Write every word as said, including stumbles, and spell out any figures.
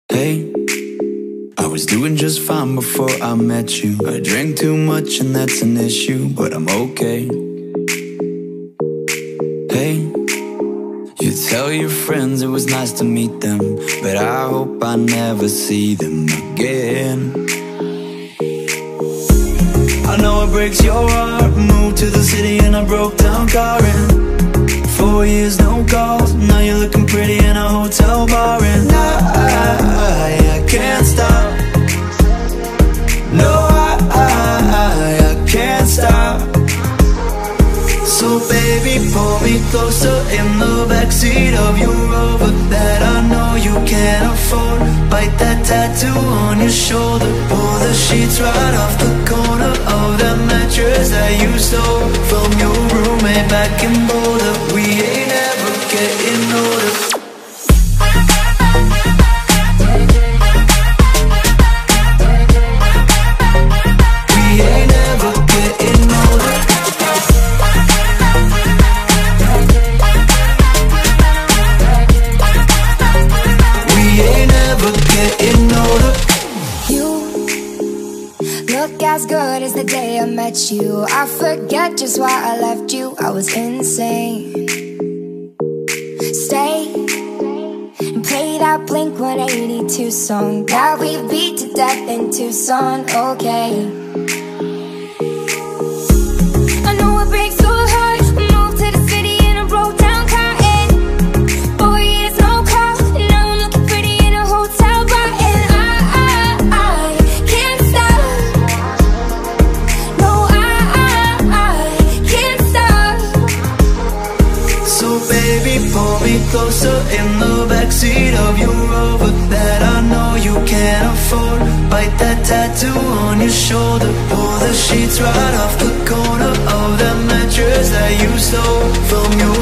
Hey, I was doing just fine before I met you. I drank too much and that's an issue, but I'm okay. Hey, you tell your friends it was nice to meet them, but I hope I never see them again. I know it breaks your heart. Moved to the city and I broke down car in Four years, no calls. Now you're looking pretty in a hotel bar, and I, I, I can't stop. No, I, I, I can't stop. So baby, pull me closer in the backseat of your Rover that I know you can't afford. Bite that tattoo on your shoulder. Pull the sheets right off the corner of that mattress that you stole from your roommate back in Boulder. We ain't ever getting older. As good as the day I met you. I forget just why I left you. I was insane. Stay and play that Blink one eighty-two song that we beat to death in Tucson. Okay, I know it breaks your heart. Moved to the city and I broke down crying. Four years no call. Now I'm looking pretty in a hotel bar, and I, I, I can't stop. Pull me closer in the backseat of your Rover that I know you can't afford. Bite that tattoo on your shoulder. Pull the sheets right off the corner of that mattress that you stole from your